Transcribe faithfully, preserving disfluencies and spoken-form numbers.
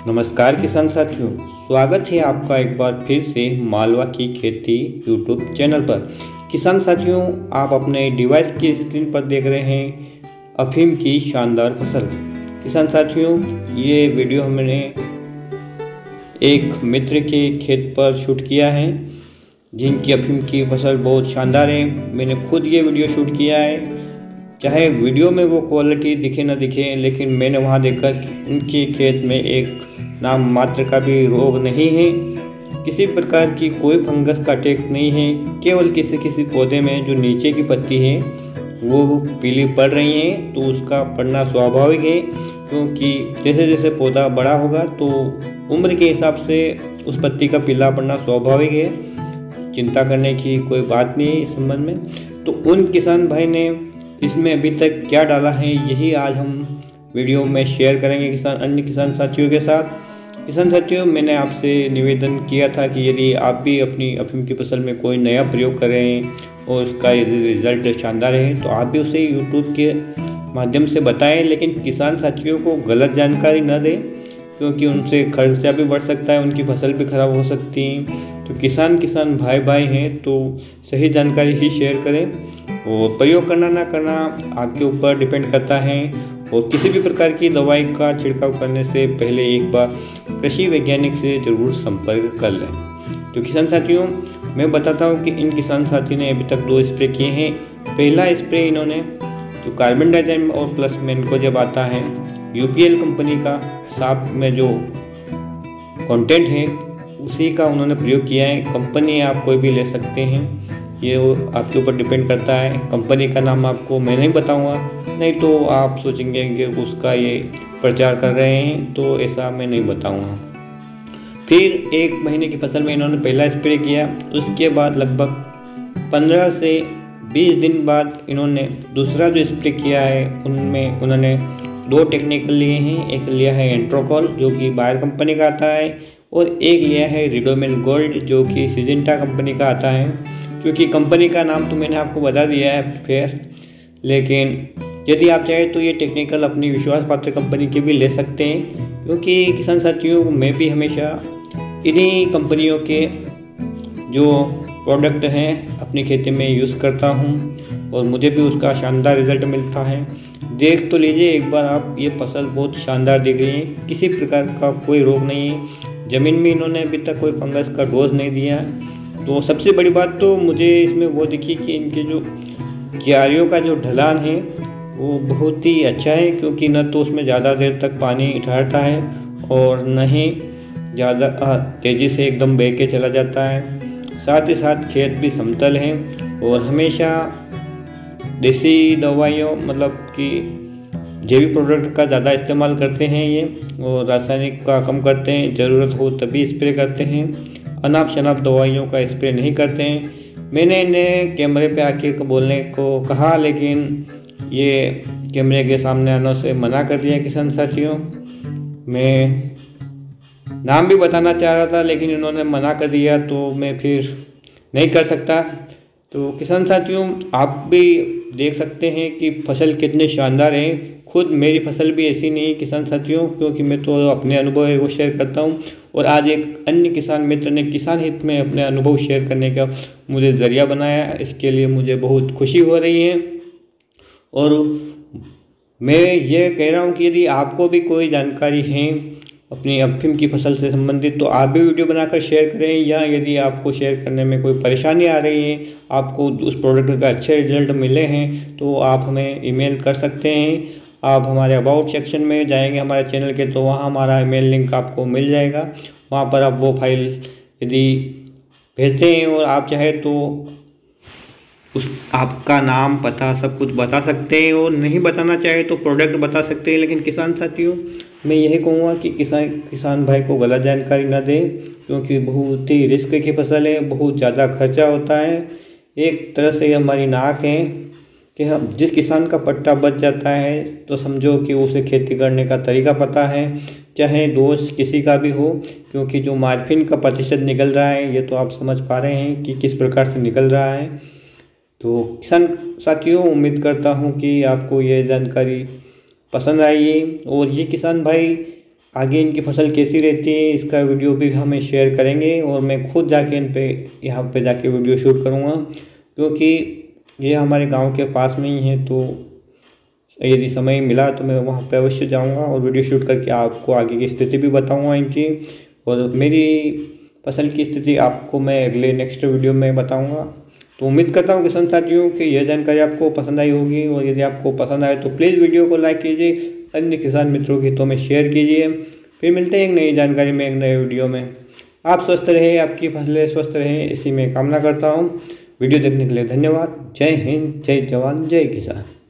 नमस्कार किसान साथियों, स्वागत है आपका एक बार फिर से मालवा की खेती यूट्यूब चैनल पर। किसान साथियों, आप अपने डिवाइस की स्क्रीन पर देख रहे हैं अफीम की शानदार फसल। किसान साथियों, ये वीडियो हमने एक मित्र के खेत पर शूट किया है जिनकी अफीम की फसल बहुत शानदार है। मैंने खुद ये वीडियो शूट किया है। चाहे वीडियो में वो क्वालिटी दिखे ना दिखे, लेकिन मैंने वहाँ देखा कि उनके खेत में एक नाम मात्र का भी रोग नहीं है, किसी प्रकार की कोई फंगस का अटैक नहीं है। केवल किसी किसी पौधे में जो नीचे की पत्ती है वो पीली पड़ रही है, तो उसका पड़ना स्वाभाविक है, क्योंकि जैसे जैसे पौधा बड़ा होगा तो उम्र के हिसाब से उस पत्ती का पीला पड़ना स्वाभाविक है। चिंता करने की कोई बात नहीं है इस संबंध में। तो उन किसान भाई ने इसमें अभी तक क्या डाला है, यही आज हम वीडियो में शेयर करेंगे किसान अन्य किसान साथियों के साथ। किसान साथियों, मैंने आपसे निवेदन किया था कि यदि आप भी अपनी अफीम की फसल में कोई नया प्रयोग कर रहे हैं और उसका यदि रिजल्ट शानदार है तो आप भी उसे यूट्यूब के माध्यम से बताएं, लेकिन किसान साथियों को गलत जानकारी न दें, क्योंकि उनसे खर्चा भी बढ़ सकता है, उनकी फसल भी खराब हो सकती है। तो किसान किसान भाई भाई हैं तो सही जानकारी ही शेयर करें, और प्रयोग करना ना करना आपके ऊपर डिपेंड करता है। और किसी भी प्रकार की दवाई का छिड़काव करने से पहले एक बार कृषि वैज्ञानिक से ज़रूर संपर्क कर लें। तो किसान साथियों, मैं बताता हूँ कि इन किसान साथी ने अभी तक दो स्प्रे किए हैं। पहला स्प्रे इन्होंने जो कार्बन डाइजाइम और प्लस मेनको जब आता है यूपीएल कंपनी का साफ में जो कंटेंट है उसी का उन्होंने प्रयोग किया है। कंपनी आप कोई भी ले सकते हैं, ये आपके ऊपर डिपेंड करता है। कंपनी का नाम आपको मैं नहीं बताऊंगा, नहीं तो आप सोचेंगे कि उसका ये प्रचार कर रहे हैं, तो ऐसा मैं नहीं बताऊंगा। फिर एक महीने की फसल में इन्होंने पहला स्प्रे किया, उसके बाद लगभग पंद्रह से बीस दिन बाद इन्होंने दूसरा जो स्प्रे किया है उनमें उन्होंने दो टेक्निकल लिए हैं। एक लिया है एंट्रोकॉल जो कि बायर कंपनी का आता है, और एक लिया है रिडोमिल गोल्ड जो कि सिजेंटा कंपनी का आता है। क्योंकि कंपनी का नाम तो मैंने आपको बता दिया है खैर, लेकिन यदि आप चाहें तो ये टेक्निकल अपनी विश्वास पात्र कंपनी के भी ले सकते हैं, क्योंकि किसान साथियों मैं भी हमेशा इन्हीं कंपनियों के जो प्रोडक्ट हैं अपनी खेती में यूज़ करता हूं, और मुझे भी उसका शानदार रिजल्ट मिलता है। देख तो लीजिए एक बार आप, ये फसल बहुत शानदार दिख रही है, किसी प्रकार का कोई रोग नहीं है। ज़मीन में इन्होंने अभी तक कोई फंगस का डोज नहीं दिया। तो सबसे बड़ी बात तो मुझे इसमें वो दिखी कि इनके जो क्यारियों का जो ढलान है वो बहुत ही अच्छा है, क्योंकि न तो उसमें ज़्यादा देर तक पानी ठहरता है और न ही ज़्यादा तेज़ी से एकदम बह के चला जाता है। साथ ही साथ खेत भी समतल है, और हमेशा देसी दवाइयों मतलब कि जैविक प्रोडक्ट का ज़्यादा इस्तेमाल करते हैं ये, और रासायनिक का कम करते हैं। ज़रूरत हो तभी स्प्रे करते हैं, अनाप शनाप दवाइयों का स्प्रे नहीं करते हैं। मैंने इन्हें कैमरे पे आके बोलने को कहा, लेकिन ये कैमरे के सामने आने से मना कर दिया। किसान साथियों, मैं नाम भी बताना चाह रहा था लेकिन इन्होंने मना कर दिया, तो मैं फिर नहीं कर सकता। तो किसान साथियों, आप भी देख सकते हैं कि फसल कितने शानदार है। खुद मेरी फसल भी ऐसी नहीं है किसान साथियों, क्योंकि मैं तो अपने अनुभव है वो शेयर करता हूँ, और आज एक अन्य किसान मित्र ने किसान हित में अपने अनुभव शेयर करने का मुझे ज़रिया बनाया। इसके लिए मुझे बहुत खुशी हो रही है, और मैं ये कह रहा हूँ कि यदि आपको भी कोई जानकारी है अपनी अफीम की फसल से संबंधित तो आप भी वीडियो बनाकर शेयर करें, या यदि आपको शेयर करने में कोई परेशानी आ रही है, आपको उस प्रोडक्ट का अच्छे रिजल्ट मिले हैं, तो आप हमें ईमेल कर सकते हैं। आप हमारे अबाउट सेक्शन में जाएंगे हमारे चैनल के, तो वहाँ हमारा ईमेल लिंक आपको मिल जाएगा। वहाँ पर आप वो फाइल यदि भेजते हैं और आप चाहे तो उस आपका नाम पता सब कुछ बता सकते हैं, और नहीं बताना चाहे तो प्रोडक्ट बता सकते हैं। लेकिन किसान साथियों, मैं यही कहूँगा कि किसान किसान भाई को गलत जानकारी ना दें, क्योंकि बहुत ही रिस्क की फसल है, बहुत ज़्यादा खर्चा होता है। एक तरह से हमारी नाक है कि हम जिस किसान का पट्टा बच जाता है तो समझो कि उसे खेती करने का तरीका पता है, चाहे दोष किसी का भी हो, क्योंकि जो मार्फिन का प्रतिशत निकल रहा है ये तो आप समझ पा रहे हैं कि किस प्रकार से निकल रहा है। तो किसान साथियों, उम्मीद करता हूँ कि आपको ये जानकारी पसंद आई है, और ये किसान भाई आगे इनकी फसल कैसी रहती है इसका वीडियो भी हमें शेयर करेंगे और मैं खुद जाके इन पे यहाँ पे जाके वीडियो शूट करूँगा, क्योंकि ये हमारे गांव के पास में ही है। तो यदि समय मिला तो मैं वहाँ पे अवश्य जाऊँगा और वीडियो शूट करके आपको आगे की स्थिति भी बताऊँगा इनकी, और मेरी फसल की स्थिति आपको मैं अगले नेक्स्ट वीडियो में बताऊँगा। तो उम्मीद करता हूँ किसान साथियों कि यह जानकारी आपको पसंद आई होगी, और यदि आपको पसंद आए तो प्लीज़ वीडियो को लाइक कीजिए, अन्य किसान मित्रों की तो में शेयर कीजिए। फिर मिलते हैं एक नई जानकारी में, एक नए वीडियो में। आप स्वस्थ रहें, आपकी फसलें स्वस्थ रहें, इसी में कामना करता हूँ। वीडियो देखने के लिए धन्यवाद। जय हिंद, जय जवान, जय किसान।